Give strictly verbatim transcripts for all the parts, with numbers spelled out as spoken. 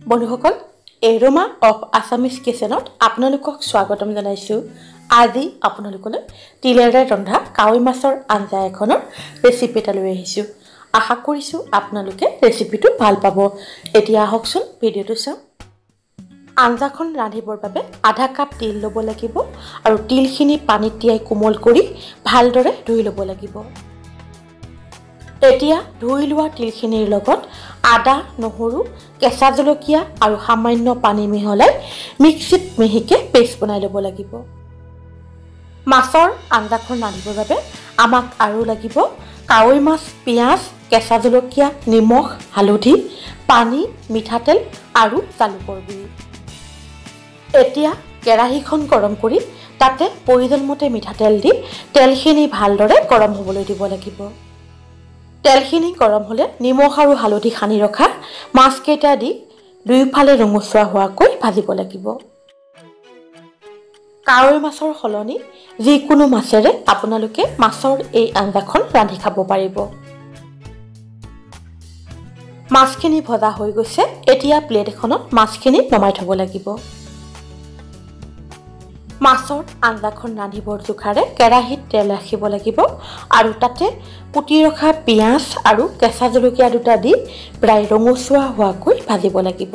বন্ধুসকল aroma of Assamese কিচেনত আপোনালোকক স্বাগতম জনাইছোঁ। আজি আপোনালোকলৈ তিলেৰে ৰন্ধা কাৱৈ মাছৰ আঞ্জা এখনৰ ৰেচিপি এটা লৈ আহিছোঁ। আশা কৰিছোঁ আপোনালোকে ৰেচিপিটো ভাল পাব। এতিয়া আহকচোন ভিডিঅ'টো চাওঁ। আঞ্জাখন ৰান্ধিবৰ বাবে আধা কাপ তিল ল'ব লাগিব আৰু তিলখিনি পানীত তিয়াই কোমল কৰি ভালদৰে ধুই ল'ব লাগিব। এতিয়া ধুই লোৱা তিলখিনিৰ লগত আদা, নহৰু, কেঁচা জলকীয়া আৰু সামান্য পানী মিহলাই মিক্সিত মিহিকে পেষ্ট বনাই ল'ব লাগিব। মাছৰ আঞ্জাখন ৰান্ধিবৰ বাবে আমাক আৰু লাগিব কাৱৈ মাছ, পিঁয়াজ, কেঁচা জলকীয়া, নিমখ, হালধি, পানী, মিঠাতেল আৰু জালুকৰ গুড়ি। এতিয়া কেৰাহীখন গৰম কৰি তাতে প্ৰয়োজনমতে মিঠাতেল দি তেলখিনি ভালদৰে গৰম হ'বলৈ দিব লাগিব। তেলখিনি গৰম হ'লে নিমখ আৰু হালধি সানি ৰখা মাছকেইটা দি দুয়োফালে ৰঙচুৱা হোৱাকৈ ভাজিব লাগিব। কাৱৈ মাছৰ সলনি যিকোনো মাছেৰে আপোনালোকে মাছৰ এই আঞ্জাখন ৰান্ধি খাব পাৰিব। মাছখিনি ভজা হৈ গৈছে। এতিয়া প্লেট এখনত মাছখিনি নমাই থ'ব লাগিব। মাছৰ আঞ্জাখন ৰান্ধিবৰ জোখাৰে কেৰাহীত তেল ৰাখিব লাগিব আৰু তাতে কুটি ৰখা পিঁয়াজ আৰু কেঁচা জলকীয়া দুটা দি প্ৰায় ৰঙচুৱা হোৱাকৈ ভাজিব লাগিব।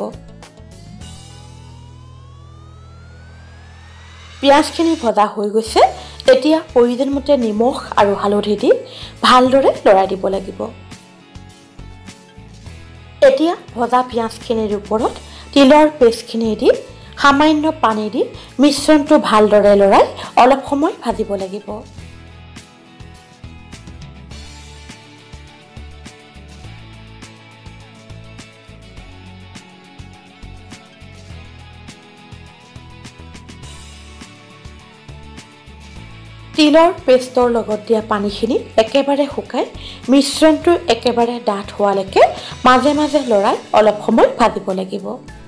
পিঁয়াজখিনি ভজা হৈ গৈছে। এতিয়া প্ৰয়োজনমতে নিমখ আৰু হালধি দি ভালদৰে লৰাই দিব লাগিব। এতিয়া ভজা পিঁয়াজখিনিৰ ওপৰত তিলৰ পেষ্টখিনি দি সামান্য পানী দি মিশ্ৰণটো ভালদৰে লৰাই অলপ সময় ভাজিব লাগিব। তিলৰ পেষ্টৰ লগত দিয়া পানীখিনি একেবাৰে শুকাই মিশ্ৰণটো একেবাৰে ডাঠ হোৱালৈকে মাজে মাজে লৰাই অলপ সময় ভাজিব লাগিব।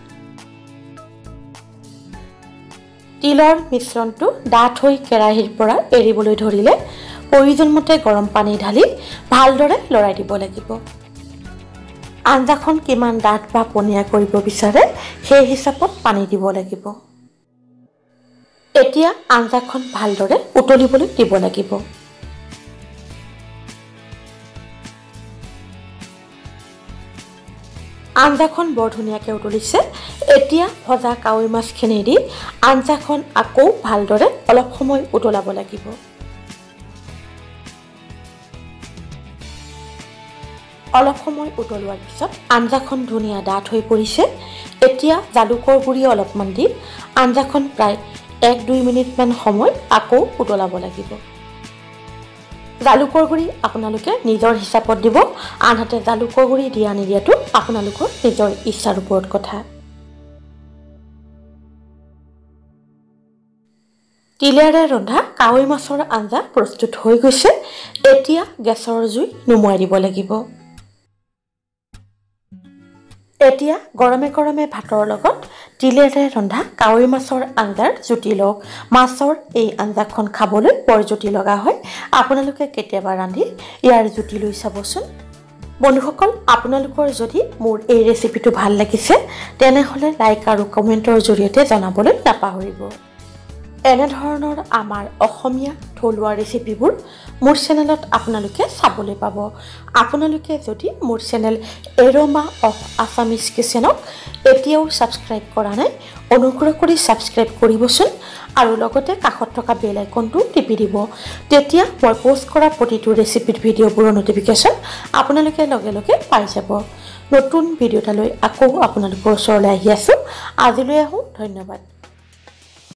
তিলৰ মিশ্ৰণটো ডাঠ হৈ কেৰাহীৰ পৰা এৰিবলৈ ধৰিলে প্ৰয়োজনমতে গৰম পানী ঢালি ভালদৰে লৰাই দিব লাগিব। আঞ্জাখন কিমান ডাঠ বা পনীয়া কৰিব বিচাৰে সেই হিচাপত পানী দিব লাগিব। এতিয়া আঞ্জাখন ভালদৰে উতলিবলৈ দিব লাগিব। আঞ্জাখন বৰ ধুনীয়াকৈ উতলিছে। এতিয়া ভজা কাৱৈ মাছখিনি দি আঞ্জাখন আকৌ ভালদৰে অলপ সময় উতলাব লাগিব। অলপ সময় উতলোৱাৰ পিছত আঞ্জাখন ধুনীয়া ডাঠ হৈ পৰিছে। এতিয়া জালুকৰ গুড়ি অলপমান দি আঞ্জাখন প্ৰায় এক দুই মিনিটমান সময় আকৌ উতলাব লাগিব। জালুকৰ গুড়ি আপোনালোকে নিজৰ হিচাপত দিব, আনহাতে জালুকৰ গুড়ি দিয়া নিদিয়াটো আপোনালোকৰ নিজৰ ইচ্ছাৰ ওপৰত কথা। তিলেৰে ৰন্ধা কাৱৈ মাছৰ আঞ্জা প্ৰস্তুত হৈ গৈছে। এতিয়া গেছৰ জুই নুমুৱাই দিব লাগিব। এতিয়া গৰমে গৰমে ভাতৰ লগত তিলেৰে ৰন্ধা কাৱৈ মাছৰ আঞ্জাৰ জুতি লওক। মাছৰ এই আঞ্জাখন খাবলৈ বৰ জুতি লগা হয়। আপোনালোকে কেতিয়াবা ৰান্ধি ইয়াৰ জুতি লৈ চাবচোন। বন্ধুসকল, আপোনালোকৰ যদি মোৰ এই ৰেচিপিটো ভাল লাগিছে তেনেহ'লে লাইক আৰু কমেণ্টৰ জৰিয়তে জনাবলৈ নাপাহৰিব। এনেধৰণৰ আমাৰ অসমীয়া থলুৱা ৰেচিপিবোৰ মোৰ চেনেলত আপোনালোকে চাবলৈ পাব। আপোনালোকে যদি মোৰ চেনেল এৰোমা অফ আছামিজ কিচেনক এতিয়াও ছাবস্ক্ৰাইব কৰা নাই অনুগ্ৰহ কৰি ছাবস্ক্ৰাইব কৰিবচোন আৰু লগতে কাষত থকা বেল আইকনটো টিপি দিব। তেতিয়া মই পষ্ট কৰা প্ৰতিটো ৰেচিপিৰ ভিডিঅ'বোৰৰ ন'টিফিকেশ্যন আপোনালোকে লগে লগে পাই যাব। নতুন ভিডিঅ' এটালৈ আকৌ আপোনালোকৰ ওচৰলৈ আহি আছোঁ। আজিলৈ আহোঁ। ধন্যবাদ।